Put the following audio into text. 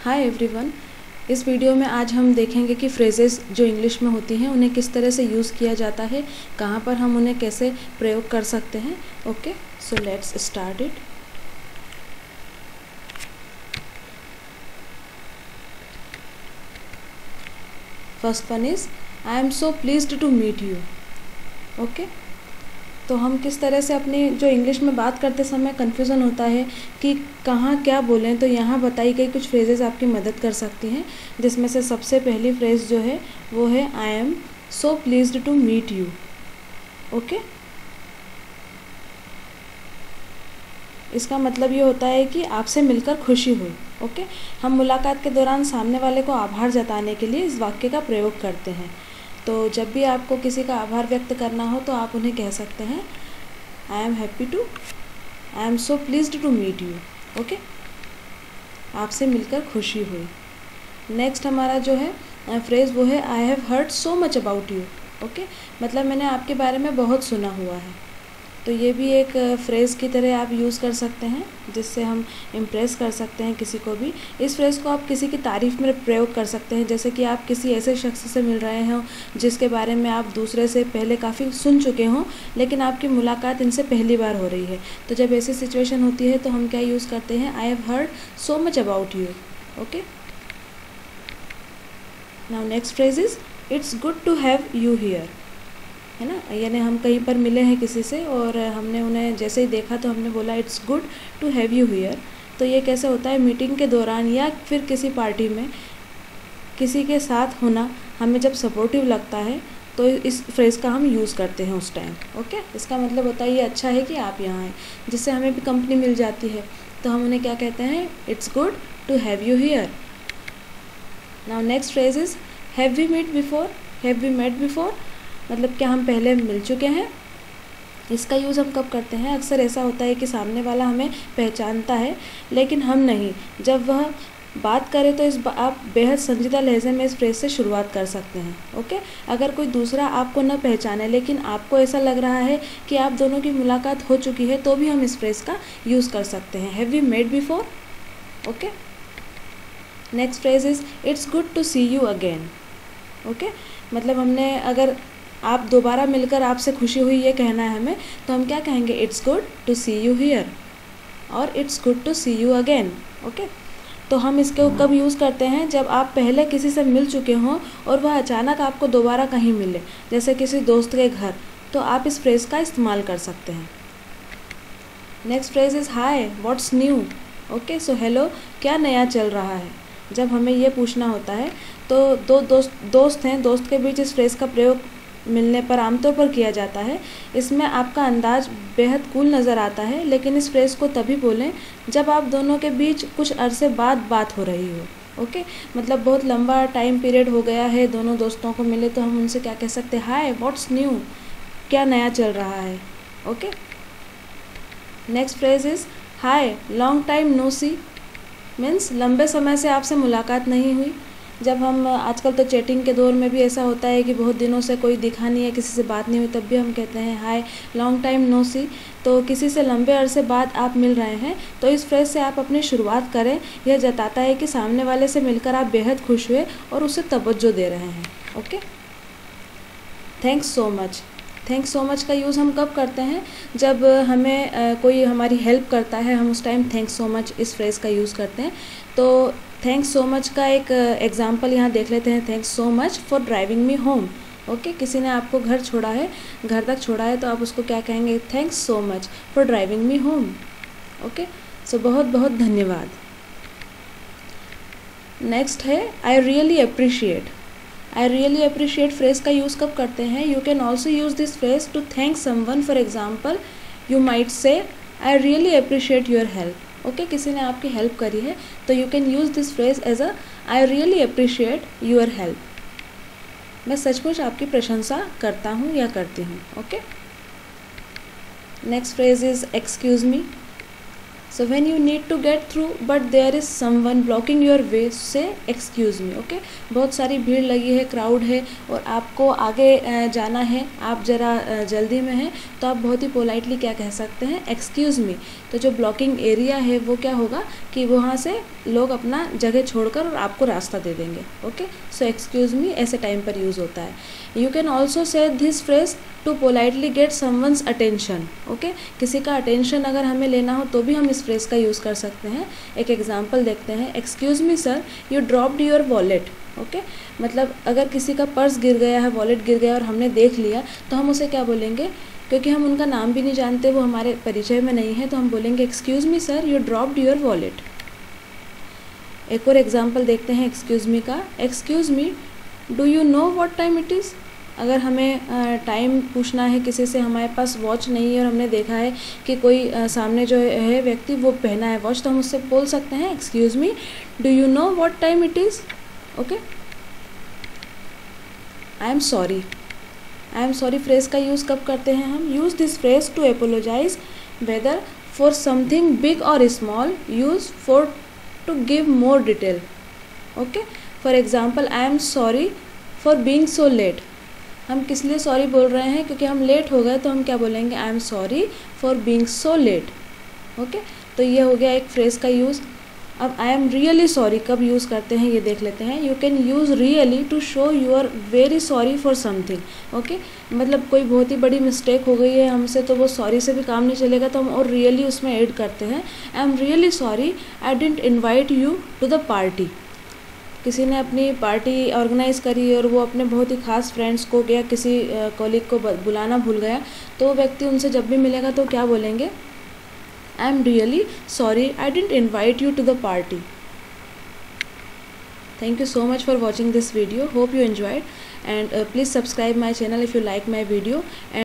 Hi everyone. इस video में आज हम देखेंगे कि फ्रेजेस जो इंग्लिश में होती हैं उन्हें किस तरह से यूज़ किया जाता है, कहाँ पर हम उन्हें कैसे प्रयोग कर सकते हैं। Okay, so let's start it. First one is I am so pleased to meet you. Okay, तो हम किस तरह से अपनी जो इंग्लिश में बात करते समय कन्फ्यूज़न होता है कि कहाँ क्या बोलें, तो यहाँ बताई गई कुछ फ्रेजेस आपकी मदद कर सकती हैं, जिसमें से सबसे पहली फ्रेज़ जो है वो है I am so pleased to meet you. Okay, इसका मतलब ये होता है कि आपसे मिलकर खुशी हुई। ओके, हम मुलाकात के दौरान सामने वाले को आभार जताने के लिए इस वाक्य का प्रयोग करते हैं। तो जब भी आपको किसी का आभार व्यक्त करना हो तो आप उन्हें कह सकते हैं I am so pleased to meet you. Okay, आपसे मिलकर खुशी हुई। नेक्स्ट हमारा जो है फ्रेज़ वो है I have heard so much about you. Okay, मतलब मैंने आपके बारे में बहुत सुना हुआ है। तो ये भी एक फ्रेज़ की तरह आप यूज़ कर सकते हैं, जिससे हम इम्प्रेस कर सकते हैं किसी को भी। इस फ्रेज़ को आप किसी की तारीफ़ में प्रयोग कर सकते हैं, जैसे कि आप किसी ऐसे शख्स से मिल रहे हों जिसके बारे में आप दूसरे से पहले काफ़ी सुन चुके हों, लेकिन आपकी मुलाकात इनसे पहली बार हो रही है। तो जब ऐसी सिचुएशन होती है तो हम क्या यूज़ करते हैं, I have heard so much about you. Okay, now next phrase is it's good to have you here. है ना, यानी हम कहीं पर मिले हैं किसी से और हमने उन्हें जैसे ही देखा तो हमने बोला it's good to have you here. तो ये कैसे होता है, मीटिंग के दौरान या फिर किसी पार्टी में किसी के साथ होना हमें जब सपोर्टिव लगता है तो इस फ्रेज़ का हम यूज़ करते हैं उस टाइम। ओके, इसका मतलब होता है ये अच्छा है कि आप यहाँ आए, जिससे हमें भी कंपनी मिल जाती है। तो हम उन्हें क्या कहते हैं, it's good to have you here. Now next phrase is have we met before, मतलब क्या हम पहले मिल चुके हैं। इसका यूज़ हम कब करते हैं, अक्सर ऐसा होता है कि सामने वाला हमें पहचानता है लेकिन हम नहीं। जब वह बात करे तो आप बेहद संजीदा लहजे में इस फ्रेज़ से शुरुआत कर सकते हैं। ओके, अगर कोई दूसरा आपको न पहचाने लेकिन आपको ऐसा लग रहा है कि आप दोनों की मुलाकात हो चुकी है, तो भी हम इस फ्रेज़ का यूज़ कर सकते हैं, have we met before. Okay, next phrase is it's good to see you again. Okay, मतलब हमने अगर आप दोबारा मिलकर आपसे खुशी हुई ये कहना है हमें, तो हम क्या कहेंगे, it's good to see you here और it's good to see you again. Okay, तो हम इसको कब यूज़ करते हैं, जब आप पहले किसी से मिल चुके हों और वह अचानक आपको दोबारा कहीं मिले, जैसे किसी दोस्त के घर, तो आप इस फ्रेज़ का इस्तेमाल कर सकते हैं। Next phrase is hi what's new. Okay, so hello, क्या नया चल रहा है। जब हमें ये पूछना होता है तो दो दोस्त हैं, दोस्त के बीच इस फ्रेज़ का प्रयोग मिलने पर आमतौर पर किया जाता है। इसमें आपका अंदाज बेहद कूल नज़र आता है, लेकिन इस फ्रेज़ को तभी बोलें जब आप दोनों के बीच कुछ अरसे बाद बात हो रही हो। ओके, मतलब बहुत लंबा टाइम पीरियड हो गया है, दोनों दोस्तों को मिले, तो हम उनसे क्या कह सकते हैं, हाय व्हाट्स न्यू, क्या नया चल रहा है। Okay, next phrase is hi long time no see, means लंबे समय से आपसे मुलाकात नहीं हुई। जब हम आजकल तो चैटिंग के दौर में भी ऐसा होता है कि बहुत दिनों से कोई दिखा नहीं है, किसी से बात नहीं हुई, तब भी हम कहते हैं hi long time no see. तो किसी से लंबे अरसे बाद आप मिल रहे हैं तो इस फ्रेज़ से आप अपनी शुरुआत करें। यह जताता है कि सामने वाले से मिलकर आप बेहद खुश हुए और उसे तवज्जो दे रहे हैं। Okay, thanks so much. Thanks so much का यूज़ हम कब करते हैं, जब हमें कोई हमारी हेल्प करता है, हम उस टाइम थैंक्स सो मच इस फ्रेज़ का यूज़ करते हैं। तो थैंक्स सो मच का एक एग्जांपल यहाँ देख लेते हैं, thanks so much for driving me home. Okay, किसी ने आपको घर तक छोड़ा है, तो आप उसको क्या कहेंगे, thanks so much for driving me home. Okay, so बहुत बहुत धन्यवाद। नेक्स्ट है I really appreciate. I really appreciate phrase का यूज़ कब करते हैं, you can also use this phrase to thank someone. For example you might say I really appreciate your help. Okay, किसी ने आपकी हेल्प करी है तो you can use this phrase as a I really appreciate your help, मैं सचमुच आपकी प्रशंसा करता हूँ या करती हूँ। Okay, next phrase is excuse me. So when you need to get through but there is someone blocking your way, say excuse me. Okay, बहुत सारी भीड़ लगी है, क्राउड है और आपको आगे जाना है, आप ज़रा जल्दी में हैं, तो आप बहुत ही पोलाइटली क्या कह सकते हैं, एक्सक्यूज़ मी। तो जो ब्लॉकिंग एरिया है वो क्या होगा कि वहाँ से लोग अपना जगह छोड़कर और आपको रास्ता दे देंगे। ओके, सो एक्सक्यूज़ मी ऐसे टाइम पर यूज़ होता है। You can also say this phrase to politely get someone's attention. Okay, किसी का अटेंशन अगर हमें लेना हो तो भी हम इस फ्रेज का यूज़ कर सकते हैं। एक एग्जांपल देखते हैं, excuse me sir, you dropped your wallet. Okay, मतलब अगर किसी का पर्स गिर गया है, वॉलेट गिर गया और हमने देख लिया, तो हम उसे क्या बोलेंगे, क्योंकि हम उनका नाम भी नहीं जानते, वो हमारे परिचय में नहीं है, तो हम बोलेंगे excuse me sir, you dropped your wallet. एक और एग्जाम्पल देखते हैं एक्सक्यूज़ मी का। Excuse me, do you know what time it is. अगर हमें टाइम पूछना है किसी से, हमारे पास वॉच नहीं है और हमने देखा है कि कोई सामने जो है व्यक्ति वो पहना है वॉच, तो हम उससे बोल सकते हैं excuse me, do you know what time it is. Okay, I am sorry. I am sorry phrase का यूज़ कब करते हैं हम, use this phrase to apologize whether for something big or small, use for to give more detail. Okay, for example, I am sorry for being so late. हम किस लिए sorry बोल रहे हैं, क्योंकि हम लेट हो गए, तो हम क्या बोलेंगे, I am sorry for being so late. Okay, तो ये हो गया एक फ्रेज़ का यूज़। अब आई एम रियली सॉरी कब यूज़ करते हैं ये देख लेते हैं। You can use really to show you are very sorry for something. Okay, मतलब कोई बहुत ही बड़ी मिस्टेक हो गई है हमसे, तो वो सॉरी से भी काम नहीं चलेगा, तो हम और रियली उसमें ऐड करते हैं। I am really sorry I didn't invite you to the party. किसी ने अपनी पार्टी ऑर्गेनाइज़ करी और वो अपने बहुत ही ख़ास फ्रेंड्स को या किसी कॉलीग को बुलाना भूल गया, तो वो व्यक्ति उनसे जब भी मिलेगा तो क्या बोलेंगे, I am really sorry I didn't invite you to the party. Thank you so much for watching this video. Hope you enjoyed, and please subscribe my channel if you like my video. And